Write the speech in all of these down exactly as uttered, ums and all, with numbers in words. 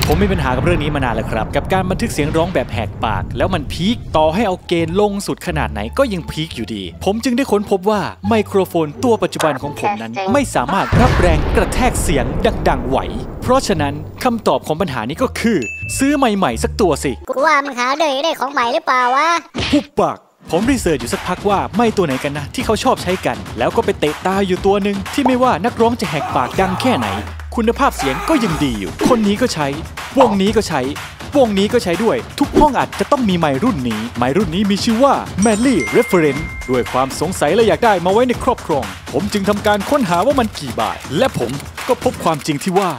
ผมมีปัญหากับเรื่องนี้มานานแล้วครับกับการบันทึกเสียงร้องแบบแหกปากแล้วมันพีคต่อให้เอาเกณฑ์ลงสุดขนาดไหนก็ยังพีคอยู่ดีผมจึงได้ค้นพบว่าไมโครโฟนตัวปัจจุบันของผมนั้นไม่สามารถรับแรงกระแทกเสียงดังๆไหวเพราะฉะนั้นคำตอบของปัญหานี้ก็คือซื้อใหม่ๆสักตัวสิกูว่ามึงหาได้ได้ของใหม่หรือเปล่าวะหุบปากผมรีเสิร์ชอยู่สักพักว่าไม่ตัวไหนกันนะที่เขาชอบใช้กันแล้วก็ไปเตะตาอยู่ตัวหนึ่งที่ไม่ว่านักร้องจะแหกปากดังแค่ไหนคุณภาพเสียงก็ยังดีอยู่คนนี้ก็ใช้วงนี้ก็ใช้วงนี้ก็ใช้ด้วยทุกห้องอัดจะต้องมีไมค์รุ่นนี้ไมค์รุ่นนี้มีชื่อว่า Manly Reference ด้วยความสงสัยและอยากได้มาไว้ในครอบครองผมจึงทำการค้นหาว่ามันกี่บาทและผมก็พบความจริงที่ว่า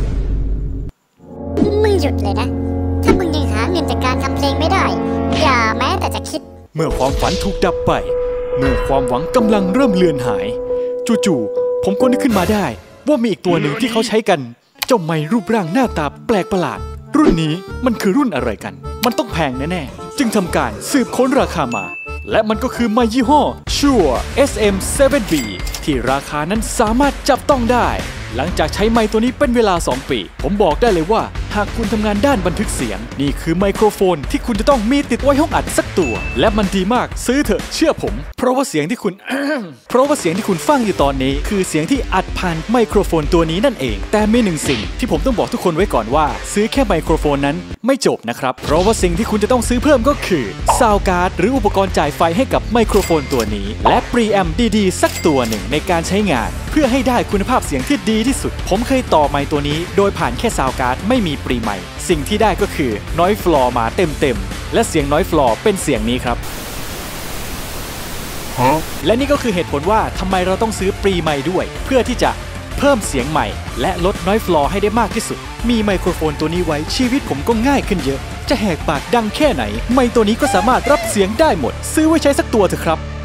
มึงหยุดเลยนะถ้ามึงยังหาเงินจากการทำเพลงไม่ได้อย่าแม้แต่จะคิดเมื่อความฝันถูกดับไปเมื่อความหวังกำลังเริ่มเลือนหายจู่ๆผมก็นึกขึ้นมาได้ว่ามีอีกตัวหนึ่งที่เขาใช้กันเจ้าไมค์รูปร่างหน้าตาแปลกประหลาดรุ่นนี้มันคือรุ่นอะไรกันมันต้องแพงแน่ๆจึงทำการสืบค้นราคามาและมันก็คือไมค์ยี่ห้อ Shure เอส เอ็ม เซเว่น บี ที่ราคานั้นสามารถจับต้องได้หลังจากใช้ไมค์ตัวนี้เป็นเวลาสองปีผมบอกได้เลยว่าหากคุณทำงานด้านบันทึกเสียงนี่คือไมโครโฟนที่คุณจะต้องมีติดไว้ห้องอัดสักตัวและมันดีมากซื้อเถอะเชื่อผมเพราะว่าเสียงที่คุณ เพราะว่าเสียงที่คุณฟังอยู่ตอนนี้คือเสียงที่อัดผ่านไมโครโฟนตัวนี้นั่นเองแต่มีหนึ่งสิ่งที่ผมต้องบอกทุกคนไว้ก่อนว่าซื้อแค่ไมโครโฟนนั้นไม่จบนะครับเพราะว่าสิ่งที่คุณจะต้องซื้อเพิ่มก็คือซาวด์การ์ดหรืออุปกรณ์จ่ายไฟให้กับไมโครโฟนตัวนี้และปรีแอมป์ดีๆสักตัวหนึ่งในการใช้งานเพื่อให้ได้คุณภาพเสียงที่ดีที่สุดผมเคยต่อไมค์ตัวนี้โดยผ่านแค่ซาวด์การ์ดไม่มีปรีไมค์สิ่งที่ได้ก็คือน้อยฟลอร์มาเต็มๆและเสียงน้อยฟลอร์เป็นเสียงนี้ครับและนี่ก็คือเหตุผลว่าทำไมเราต้องซื้อปรีไมค์ด้วยเพื่อที่จะเพิ่มเสียงใหม่และลดน้อยฟลอร์ให้ได้มากที่สุดมีไมโครโฟนตัวนี้ไว้ชีวิตผมก็ง่ายขึ้นเยอะจะแหกปากดังแค่ไหนไมค์ตัวนี้ก็สามารถรับเสียงได้หมดซื้อไว้ใช้สักตัวเถอะครับ